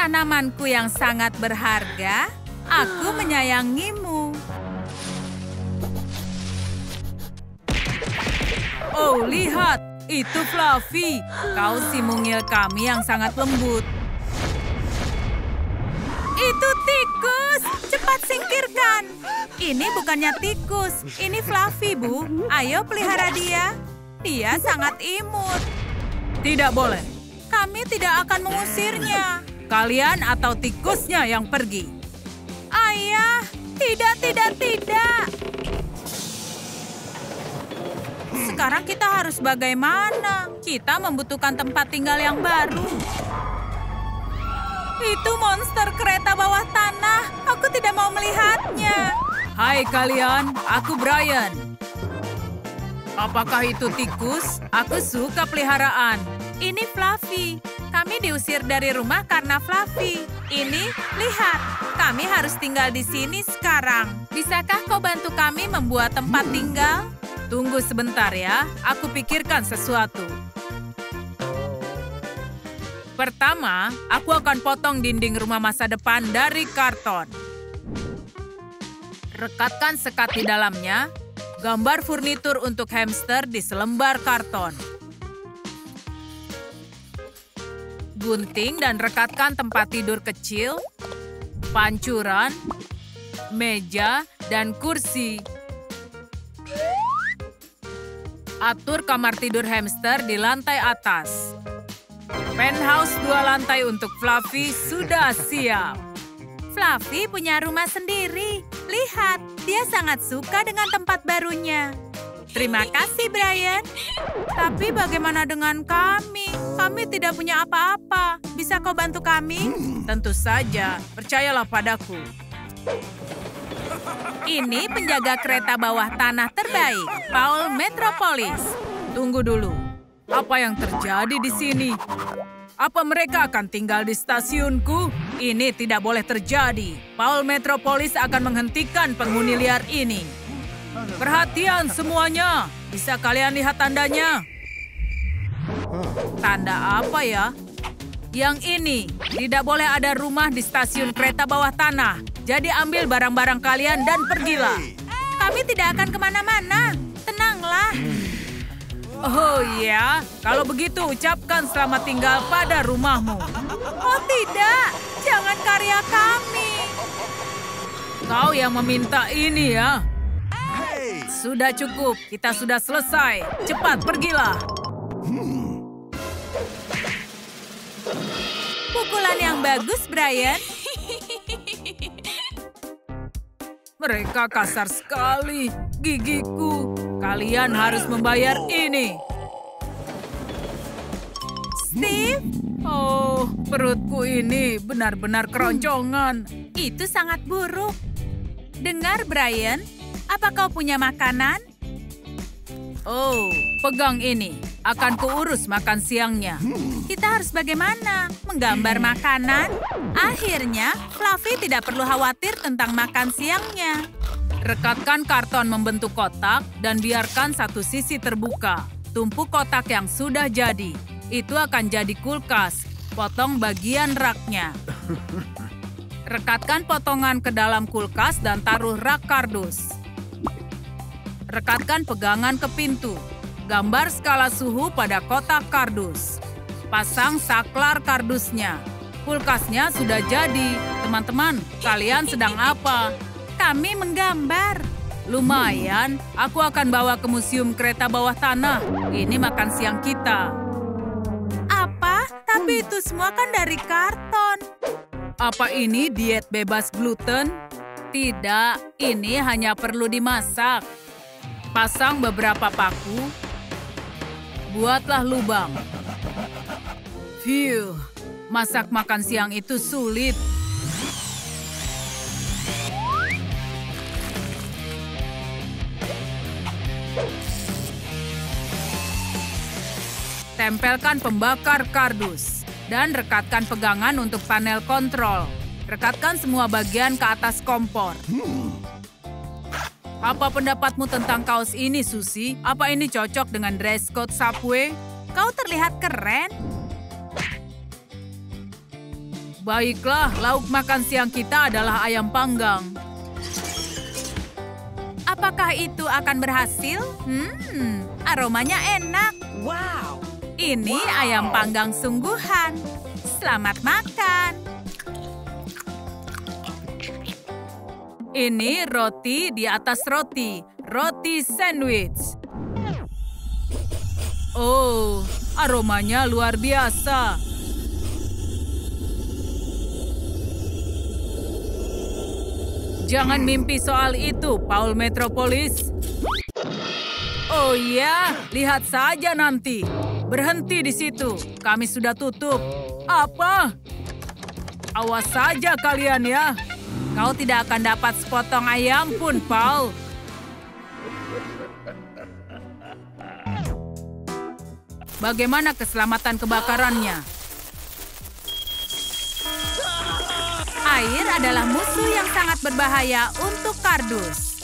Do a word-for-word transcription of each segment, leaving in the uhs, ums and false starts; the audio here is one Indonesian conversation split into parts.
Tanamanku yang sangat berharga, aku menyayangimu. Oh, lihat, itu Fluffy. Kau si mungil kami yang sangat lembut. Itu tikus, cepat singkirkan. Ini bukannya tikus, ini Fluffy, Bu. Ayo pelihara dia. Dia sangat imut. Tidak boleh. Kami tidak akan mengusirnya. Kalian atau tikusnya yang pergi. Ayah, tidak, tidak, tidak. Sekarang kita harus bagaimana? Kita membutuhkan tempat tinggal yang baru. Itu monster kereta bawah tanah. Aku tidak mau melihatnya. Hai kalian, aku Brian. Apakah itu tikus? Aku suka peliharaan. Ini Fluffy. Kami diusir dari rumah karena Fluffy. Ini, lihat. Kami harus tinggal di sini sekarang. Bisakah kau bantu kami membuat tempat tinggal? Tunggu sebentar ya, aku pikirkan sesuatu. Pertama, aku akan potong dinding rumah masa depan dari karton. Rekatkan sekat di dalamnya. Gambar furnitur untuk hamster di selembar karton. Gunting dan rekatkan tempat tidur kecil, pancuran, meja, dan kursi. Atur kamar tidur hamster di lantai atas. Penthouse dua lantai untuk Fluffy sudah siap. Fluffy punya rumah sendiri. Lihat, dia sangat suka dengan tempat barunya. Terima kasih, Brian. Tapi bagaimana dengan kami? Kami tidak punya apa-apa. Bisa kau bantu kami? Tentu saja. Percayalah padaku. Ini penjaga kereta bawah tanah terbaik, Paul Metropolis. Tunggu dulu. Apa yang terjadi di sini? Apa mereka akan tinggal di stasiunku? Ini tidak boleh terjadi. Paul Metropolis akan menghentikan penghuni liar ini. Perhatian semuanya. Bisa kalian lihat tandanya? Tanda apa ya? Yang ini. Tidak boleh ada rumah di stasiun kereta bawah tanah. Jadi ambil barang-barang kalian dan pergilah. Kami tidak akan kemana-mana. Tenanglah. Oh ya, kalau begitu ucapkan selamat tinggal pada rumahmu. Oh tidak, jangan karya kami. Kau yang meminta ini ya. Sudah cukup, kita sudah selesai. Cepat pergilah. Pukulan yang bagus, Brian. Mereka kasar sekali. Gigiku. Kalian harus membayar ini. Steve? Oh, perutku ini benar-benar keroncongan. Itu sangat buruk. Dengar, Brian. Apa kau punya makanan? Oh, pegang ini. Akan kuurus makan siangnya. Kita harus bagaimana? Menggambar makanan? Akhirnya, Fluffy tidak perlu khawatir tentang makan siangnya. Rekatkan karton membentuk kotak dan biarkan satu sisi terbuka. Tumpuk kotak yang sudah jadi. Itu akan jadi kulkas. Potong bagian raknya. Rekatkan potongan ke dalam kulkas dan taruh rak kardus. Rekatkan pegangan ke pintu. Gambar skala suhu pada kotak kardus. Pasang saklar kardusnya. Kulkasnya sudah jadi. Teman-teman, kalian sedang apa? Kami menggambar. Lumayan, aku akan bawa ke museum kereta bawah tanah. Ini makan siang kita. Apa? Tapi itu semua kan dari karton. Apa ini diet bebas gluten? Tidak, ini hanya perlu dimasak. Pasang beberapa paku. Buatlah lubang. Phew, masak makan siang itu sulit. Tempelkan pembakar kardus dan rekatkan pegangan untuk panel kontrol. Rekatkan semua bagian ke atas kompor. Apa pendapatmu tentang kaos ini, Susie? Apa ini cocok dengan dress code Subway? Kau terlihat keren. Baiklah, lauk makan siang kita adalah ayam panggang. Apakah itu akan berhasil? Hmm, aromanya enak. Wow. Ini Wow. ayam panggang sungguhan. Selamat makan. Ini roti di atas roti. Roti sandwich. Oh, aromanya luar biasa. Jangan mimpi soal itu, Paul Metropolis. Oh iya, lihat saja nanti. Berhenti di situ, kami sudah tutup. Apa? Awas saja kalian ya. Kau tidak akan dapat sepotong ayam pun, Paul. Bagaimana keselamatan kebakarannya? Air adalah musuh yang sangat berbahaya untuk kardus.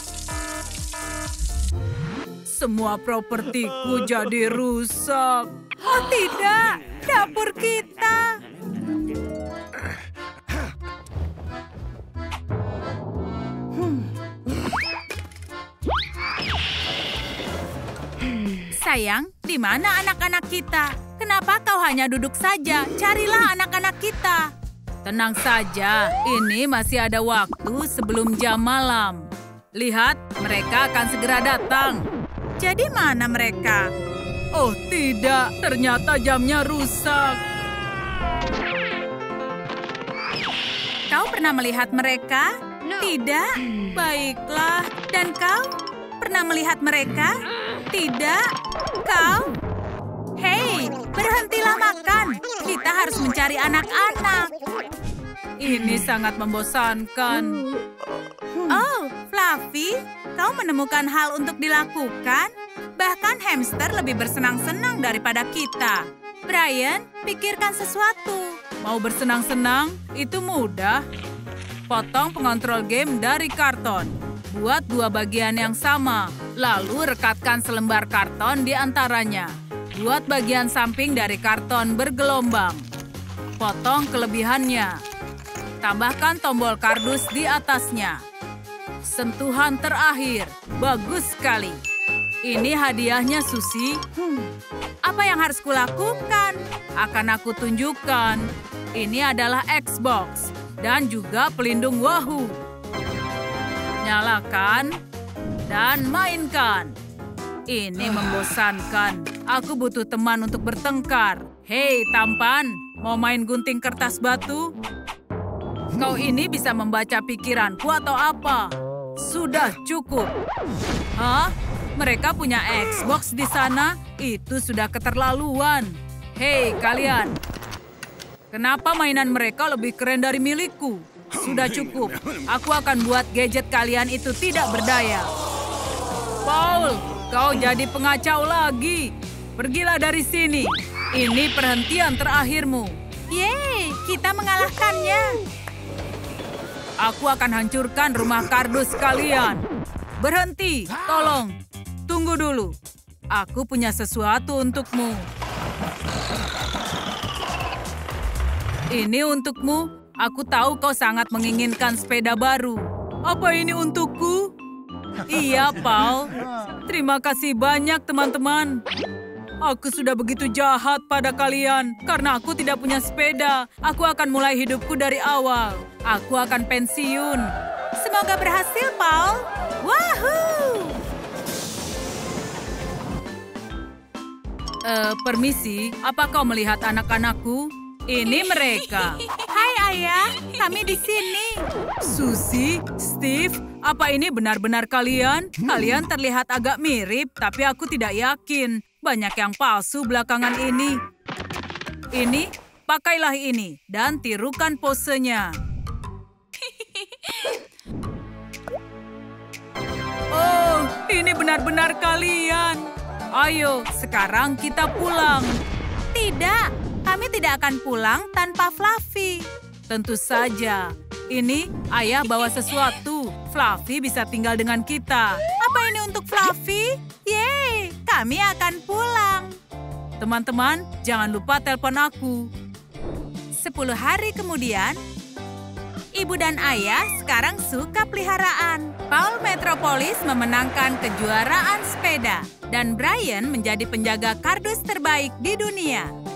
Semua propertiku jadi rusak. Oh tidak, dapur kita. Sayang, di mana anak-anak kita? Kenapa kau hanya duduk saja? Carilah anak-anak kita. Tenang saja, ini masih ada waktu sebelum jam malam. Lihat, mereka akan segera datang. Jadi mana mereka? Oh tidak, ternyata jamnya rusak. Kau pernah melihat mereka? Tidak? Baiklah. Dan kau? Pernah melihat mereka? Tidak? Kau? Hei, berhentilah makan. Kita harus mencari anak-anak. Ini sangat membosankan. Oh, Fluffy, kau menemukan hal untuk dilakukan? Bahkan hamster lebih bersenang-senang daripada kita. Brian, pikirkan sesuatu. Mau bersenang-senang? Itu mudah. Potong pengontrol game dari karton. Buat dua bagian yang sama. Lalu rekatkan selembar karton di antaranya. Buat bagian samping dari karton bergelombang. Potong kelebihannya. Tambahkan tombol kardus di atasnya. Sentuhan terakhir. Bagus sekali. Ini hadiahnya, Susi. Hmm. Apa yang harus kulakukan? Akan aku tunjukkan. Ini adalah Xbox. Dan juga pelindung Wahoo. Nyalakan. Dan mainkan. Ini membosankan. Aku butuh teman untuk bertengkar. Hei, tampan. Mau main gunting kertas batu? Kau ini bisa membaca pikiranku atau apa? Sudah cukup. Hah? Mereka punya Xbox di sana? Itu sudah keterlaluan. Hei, kalian. Kenapa mainan mereka lebih keren dari milikku? Sudah cukup. Aku akan buat gadget kalian itu tidak berdaya. Paul, kau jadi pengacau lagi. Pergilah dari sini. Ini perhentian terakhirmu. Yeay, kita mengalahkannya. Aku akan hancurkan rumah kardus kalian. Berhenti, tolong. Tunggu dulu. Aku punya sesuatu untukmu. Ini untukmu. Aku tahu kau sangat menginginkan sepeda baru. Apa ini untukku? Iya, Paul. Terima kasih banyak, teman-teman. Aku sudah begitu jahat pada kalian karena aku tidak punya sepeda. Aku akan mulai hidupku dari awal. Aku akan pensiun. Semoga berhasil, Paul. Wahoo! Uh, permisi, apa kau melihat anak-anakku? Ini mereka. Hai, Ayah. Kami di sini. Susi, Steve, apa ini benar-benar kalian? Kalian terlihat agak mirip, tapi aku tidak yakin. Banyak yang palsu belakangan ini. Ini, pakailah ini dan tirukan posenya. Oh, ini benar-benar kalian. Ayo, sekarang kita pulang. Tidak, kami tidak akan pulang tanpa Fluffy. Tentu saja. Ini, Ayah bawa sesuatu. Fluffy bisa tinggal dengan kita. Apa ini untuk Fluffy? Yeay, kami akan pulang. Teman-teman, jangan lupa telepon aku. Sepuluh hari kemudian, ibu dan ayah sekarang suka peliharaan. Paul Metropolis memenangkan kejuaraan sepeda dan Brian menjadi penjaga kardus terbaik di dunia.